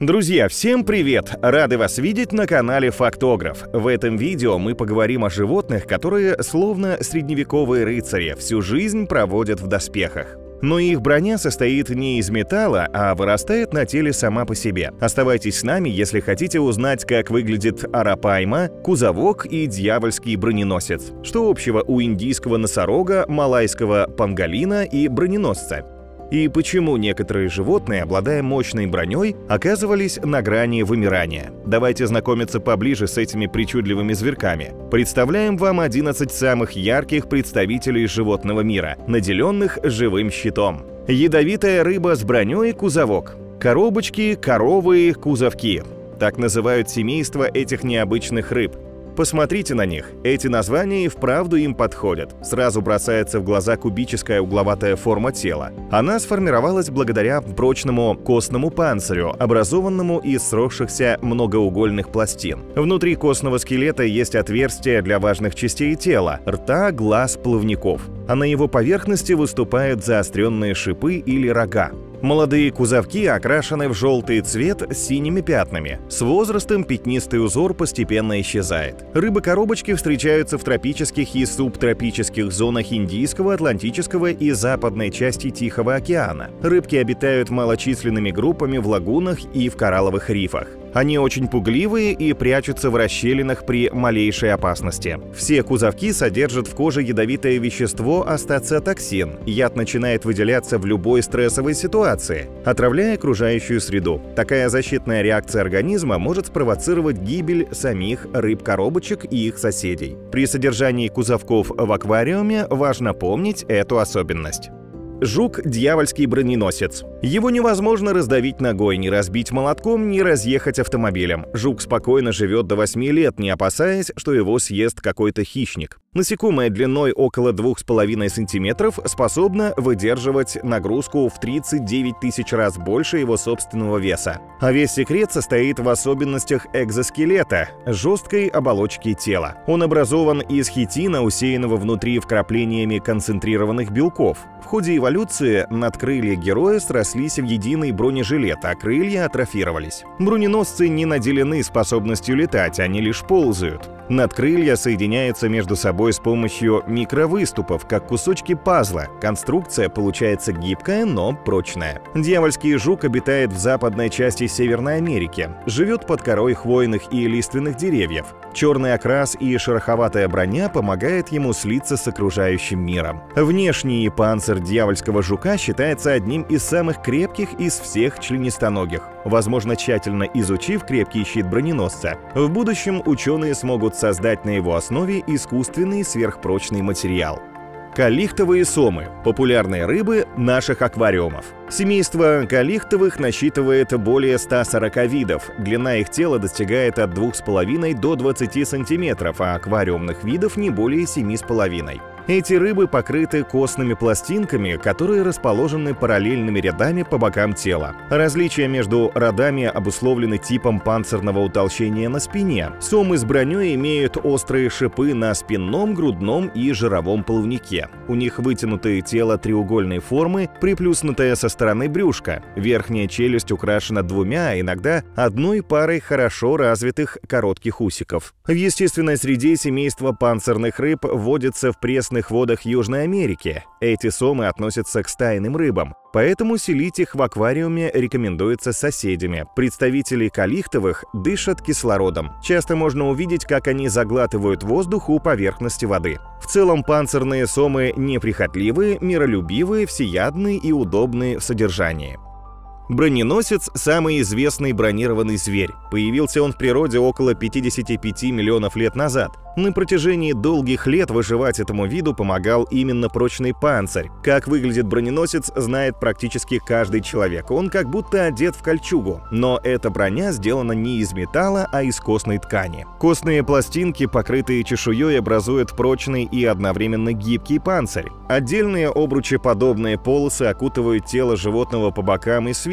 Друзья, всем привет! Рады вас видеть на канале Фактограф. В этом видео мы поговорим о животных, которые, словно средневековые рыцари, всю жизнь проводят в доспехах. Но их броня состоит не из металла, а вырастает на теле сама по себе. Оставайтесь с нами, если хотите узнать, как выглядит арапайма, кузовок и дьявольский броненосец. Что общего у индийского носорога, малайского панголина и броненосца? И почему некоторые животные, обладая мощной броней, оказывались на грани вымирания? Давайте знакомиться поближе с этими причудливыми зверьками. Представляем вам 11 самых ярких представителей животного мира, наделенных живым щитом. Ядовитая рыба с броней кузовок. Коробочки, коровы, кузовки. Так называют семейство этих необычных рыб. Посмотрите на них, эти названия и вправду им подходят. Сразу бросается в глаза кубическая угловатая форма тела. Она сформировалась благодаря прочному костному панцирю, образованному из сросшихся многоугольных пластин. Внутри костного скелета есть отверстия для важных частей тела – рта, глаз, плавников. А на его поверхности выступают заостренные шипы или рога. Молодые кузовки окрашены в желтый цвет с синими пятнами. С возрастом пятнистый узор постепенно исчезает. Рыбы-коробочки встречаются в тропических и субтропических зонах Индийского, Атлантического и западной части Тихого океана. Рыбки обитают малочисленными группами в лагунах и в коралловых рифах. Они очень пугливые и прячутся в расщелинах при малейшей опасности. Все кузовки содержат в коже ядовитое вещество астациотоксин. Яд начинает выделяться в любой стрессовой ситуации, отравляя окружающую среду. Такая защитная реакция организма может спровоцировать гибель самих рыб-коробочек и их соседей. При содержании кузовков в аквариуме важно помнить эту особенность. Жук – дьявольский броненосец. Его невозможно раздавить ногой, не разбить молотком, не разъехать автомобилем. Жук спокойно живет до 8 лет, не опасаясь, что его съест какой-то хищник. Насекомое длиной около 2,5 см способно выдерживать нагрузку в 39 тысяч раз больше его собственного веса. А весь секрет состоит в особенностях экзоскелета – жесткой оболочки тела. Он образован из хитина, усеянного внутри вкраплениями концентрированных белков. В ходе эволюции надкрылья героя срослись в единый бронежилет, а крылья атрофировались. Броненосцы не наделены способностью летать, они лишь ползают. Надкрылья соединяются между собой с помощью микровыступов, как кусочки пазла. Конструкция получается гибкая, но прочная. Дьявольский жук обитает в западной части Северной Америки. Живет под корой хвойных и лиственных деревьев. Черный окрас и шероховатая броня помогает ему слиться с окружающим миром. Внешний панцирь дьявольского жука считается одним из самых крепких из всех членистоногих. Возможно, тщательно изучив крепкий щит броненосца, в будущем ученые смогут создать на его основе искусственный сверхпрочный материал. Калихтовые сомы – популярные рыбы наших аквариумов. Семейство калихтовых насчитывает более 140 видов. Длина их тела достигает от 2,5 до 20 см, а аквариумных видов не более 7,5. Эти рыбы покрыты костными пластинками, которые расположены параллельными рядами по бокам тела. Различия между родами обусловлены типом панцирного утолщения на спине. Сомы с броней имеют острые шипы на спинном, грудном и жировом плавнике. У них вытянутое тело треугольной формы, приплюснутое со стороны брюшка. Верхняя челюсть украшена двумя, а иногда одной парой хорошо развитых коротких усиков. В естественной среде семейство панцирных рыб водится в пресных водах Южной Америки. Эти сомы относятся к стайным рыбам, поэтому селить их в аквариуме рекомендуется соседями. Представители калихтовых дышат кислородом. Часто можно увидеть, как они заглатывают воздух у поверхности воды. В целом панцирные сомы неприхотливые, миролюбивые, всеядные и удобные в содержании. Броненосец – самый известный бронированный зверь. Появился он в природе около 55 миллионов лет назад. На протяжении долгих лет выживать этому виду помогал именно прочный панцирь. Как выглядит броненосец, знает практически каждый человек. Он как будто одет в кольчугу. Но эта броня сделана не из металла, а из костной ткани. Костные пластинки, покрытые чешуей, образуют прочный и одновременно гибкий панцирь. Отдельные обручеподобные полосы окутывают тело животного по бокам и сверху.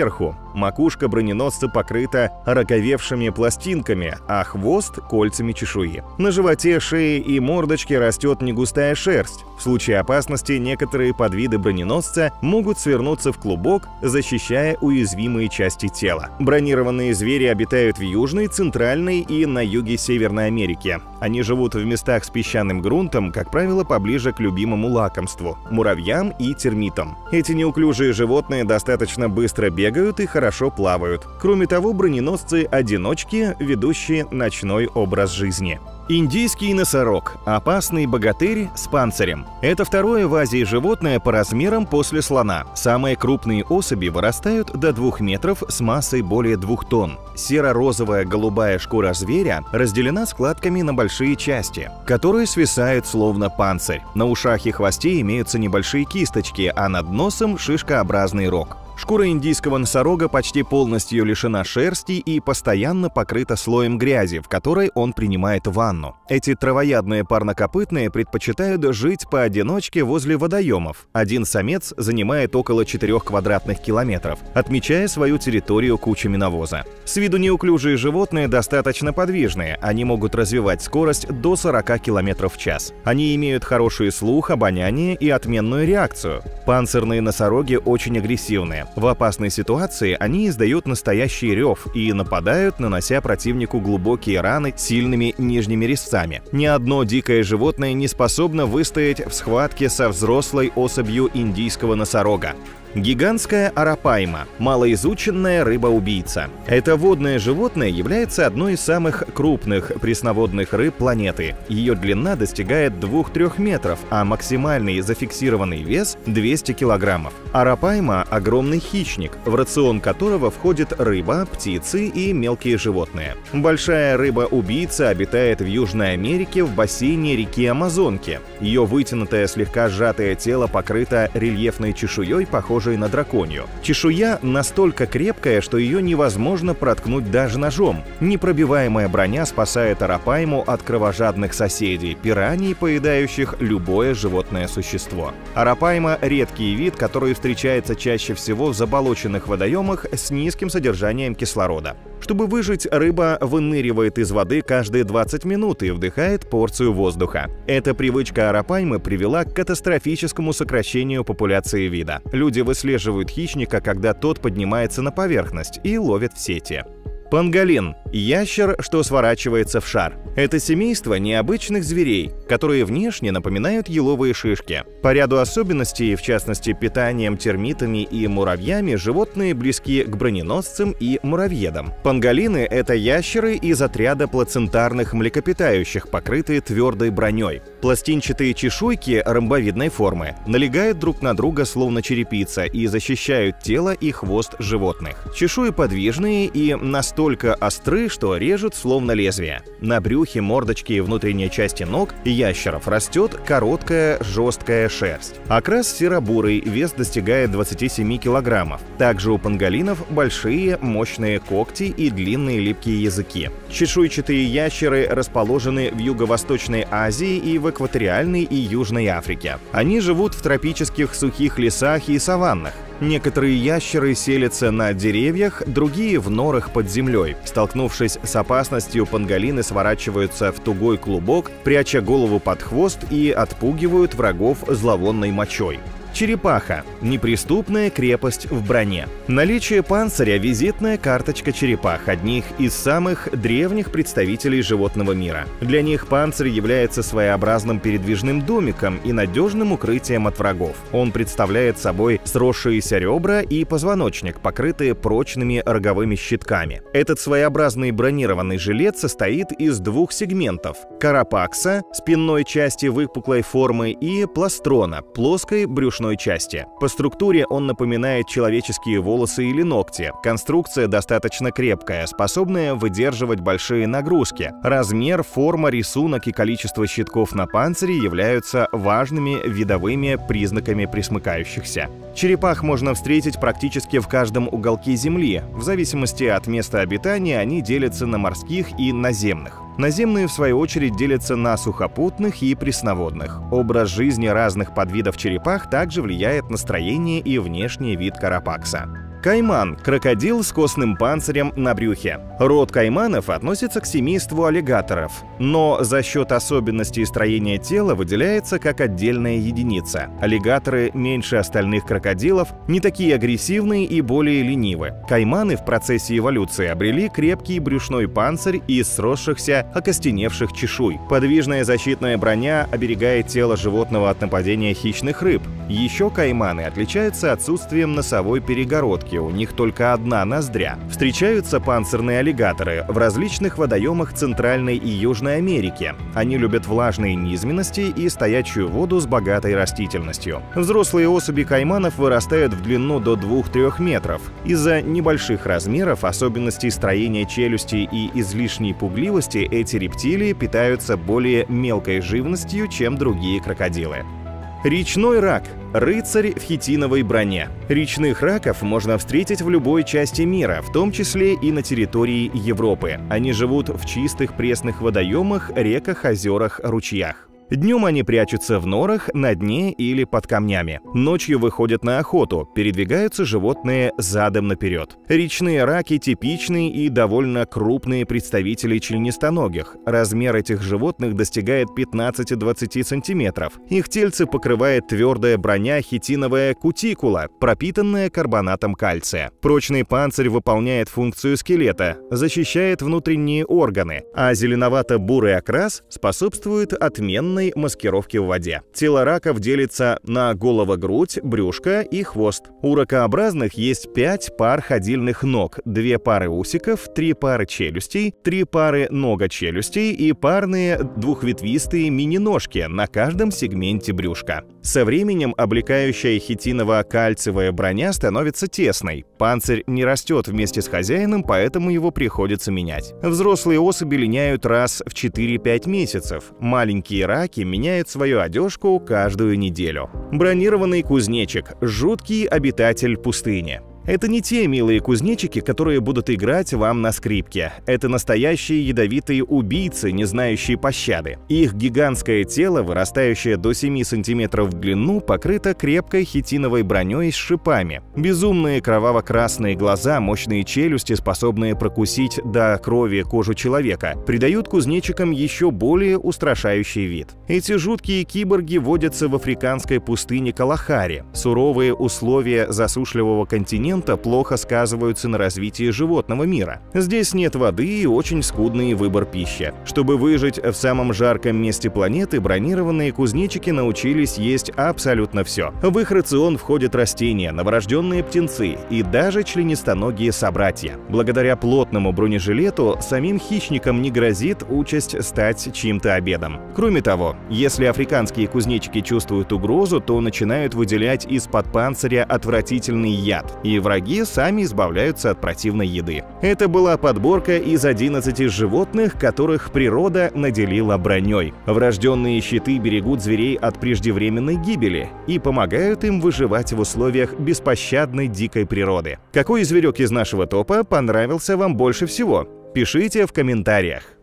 сверху. Макушка броненосца покрыта ороговевшими пластинками, а хвост — кольцами чешуи. На животе, шее и мордочке растет негустая шерсть. В случае опасности некоторые подвиды броненосца могут свернуться в клубок, защищая уязвимые части тела. Бронированные звери обитают в Южной, Центральной и на юге Северной Америки. Они живут в местах с песчаным грунтом, как правило, поближе к любимому лакомству – муравьям и термитам. Эти неуклюжие животные достаточно быстро бегают и хорошо плавают. Кроме того, броненосцы – одиночки, ведущие ночной образ жизни. Индийский носорог – опасный богатырь с панцирем. Это второе в Азии животное по размерам после слона. Самые крупные особи вырастают до 2 метров с массой более 2 тонн. Серо-розовая голубая шкура зверя разделена складками на большие части, которые свисают словно панцирь. На ушах и хвосте имеются небольшие кисточки, а над носом – шишкообразный рог. Шкура индийского носорога почти полностью лишена шерсти и постоянно покрыта слоем грязи, в которой он принимает ванну. Эти травоядные парнокопытные предпочитают жить поодиночке возле водоемов. Один самец занимает около 4 квадратных километров, отмечая свою территорию кучами навоза. С виду неуклюжие животные достаточно подвижные, они могут развивать скорость до 40 км в час. Они имеют хороший слух, обоняние и отменную реакцию. Панцирные носороги очень агрессивные. В опасной ситуации они издают настоящий рев и нападают, нанося противнику глубокие раны сильными нижними резцами. Ни одно дикое животное не способно выстоять в схватке со взрослой особью индийского носорога. Гигантская арапайма – малоизученная рыба-убийца. Это водное животное является одной из самых крупных пресноводных рыб планеты. Ее длина достигает 2-3 метров, а максимальный зафиксированный вес – 200 килограммов. Арапайма – огромный хищник, в рацион которого входит рыба, птицы и мелкие животные. Большая рыба-убийца обитает в Южной Америке в бассейне реки Амазонки. Ее вытянутое, слегка сжатое тело покрыто рельефной чешуей, похожей на драконью. Чешуя настолько крепкая, что ее невозможно проткнуть даже ножом. Непробиваемая броня спасает арапайму от кровожадных соседей, пираний, поедающих любое животное существо. Арапайма – редкий вид, который встречается чаще всего в заболоченных водоемах с низким содержанием кислорода. Чтобы выжить, рыба выныривает из воды каждые 20 минут и вдыхает порцию воздуха. Эта привычка арапаймы привела к катастрофическому сокращению популяции вида. Люди выслеживают хищника, когда тот поднимается на поверхность, и ловят в сети. Панголин – ящер, что сворачивается в шар. Это семейство необычных зверей, которые внешне напоминают еловые шишки. По ряду особенностей, в частности питанием, термитами и муравьями, животные близки к броненосцам и муравьедам. Панголины – это ящеры из отряда плацентарных млекопитающих, покрытые твердой броней. Пластинчатые чешуйки ромбовидной формы налегают друг на друга словно черепица и защищают тело и хвост животных. Чешуи подвижные и настолько остры, что режут словно лезвие. На брюхе, мордочке и внутренней части ног ящеров растет короткая жесткая шерсть. Окрас серо-бурый, вес достигает 27 килограммов. Также у панголинов большие мощные когти и длинные липкие языки. Чешуйчатые ящеры расположены в Юго-Восточной Азии и в экваториальной и Южной Африке. Они живут в тропических сухих лесах и саваннах. Некоторые ящеры селятся на деревьях, другие в норах под землей. Столкнувшись с опасностью, панголины сворачиваются в тугой клубок, пряча голову под хвост, и отпугивают врагов зловонной мочой. Черепаха – неприступная крепость в броне. Наличие панциря – визитная карточка черепах, одних из самых древних представителей животного мира. Для них панцирь является своеобразным передвижным домиком и надежным укрытием от врагов. Он представляет собой сросшиеся ребра и позвоночник, покрытые прочными роговыми щитками. Этот своеобразный бронированный жилет состоит из 2 сегментов – карапакса, спинной части выпуклой формы, и пластрона, плоской брюшной части. По структуре он напоминает человеческие волосы или ногти. Конструкция достаточно крепкая, способная выдерживать большие нагрузки. Размер, форма, рисунок и количество щитков на панцире являются важными видовыми признаками пресмыкающихся. Черепах можно встретить практически в каждом уголке Земли. В зависимости от места обитания они делятся на морских и наземных. Наземные, в свою очередь, делятся на сухопутных и пресноводных. Образ жизни разных подвидов черепах также влияет на строение и внешний вид карапакса. Кайман – крокодил с костным панцирем на брюхе. Род кайманов относится к семейству аллигаторов, но за счет особенностей строения тела выделяется как отдельная единица. Аллигаторы меньше остальных крокодилов, не такие агрессивные и более ленивы. Кайманы в процессе эволюции обрели крепкий брюшной панцирь из сросшихся, окостеневших чешуй. Подвижная защитная броня оберегает тело животного от нападения хищных рыб. Еще кайманы отличаются отсутствием носовой перегородки, у них только одна ноздря. Встречаются панцирные аллигаторы в различных водоемах Центральной и Южной Америки. Они любят влажные низменности и стоячую воду с богатой растительностью. Взрослые особи кайманов вырастают в длину до 2-3 метров. Из-за небольших размеров, особенностей строения челюсти и излишней пугливости эти рептилии питаются более мелкой живностью, чем другие крокодилы. Речной рак – рыцарь в хитиновой броне. Речных раков можно встретить в любой части мира, в том числе и на территории Европы. Они живут в чистых пресных водоемах, реках, озерах, ручьях. Днем они прячутся в норах, на дне или под камнями. Ночью выходят на охоту, передвигаются животные задом наперед. Речные раки – типичные и довольно крупные представители членистоногих. Размер этих животных достигает 15-20 сантиметров. Их тельце покрывает твердая броня хитиновая кутикула, пропитанная карбонатом кальция. Прочный панцирь выполняет функцию скелета, защищает внутренние органы, а зеленовато-бурый окрас способствует отменной маскировки в воде. Тело раков делится на голово-грудь, брюшко и хвост. У ракообразных есть 5 пар ходильных ног, 2 пары усиков, 3 пары челюстей, 3 пары ногочелюстей и парные двухветвистые мини-ножки на каждом сегменте брюшка. Со временем облекающая хитиново-кальциевая броня становится тесной. Панцирь не растет вместе с хозяином, поэтому его приходится менять. Взрослые особи линяют раз в 4-5 месяцев. Маленькие раки меняют свою одежку каждую неделю. Бронированный кузнечик – жуткий обитатель пустыни. Это не те милые кузнечики, которые будут играть вам на скрипке. Это настоящие ядовитые убийцы, не знающие пощады. Их гигантское тело, вырастающее до 7 сантиметров в длину, покрыто крепкой хитиновой броней с шипами. Безумные кроваво-красные глаза, мощные челюсти, способные прокусить до крови кожу человека, придают кузнечикам еще более устрашающий вид. Эти жуткие киборги водятся в африканской пустыне Калахари. Суровые условия засушливого континента плохо сказываются на развитии животного мира. Здесь нет воды и очень скудный выбор пищи. Чтобы выжить в самом жарком месте планеты, бронированные кузнечики научились есть абсолютно все. В их рацион входят растения, новорожденные птенцы и даже членистоногие собратья. Благодаря плотному бронежилету самим хищникам не грозит участь стать чьим-то обедом. Кроме того, если африканские кузнечики чувствуют угрозу, то начинают выделять из-под панциря отвратительный яд, и враги сами избавляются от противной еды. Это была подборка из 11 животных, которых природа наделила броней. Врожденные щиты берегут зверей от преждевременной гибели и помогают им выживать в условиях беспощадной дикой природы. Какой зверек из нашего топа понравился вам больше всего? Пишите в комментариях.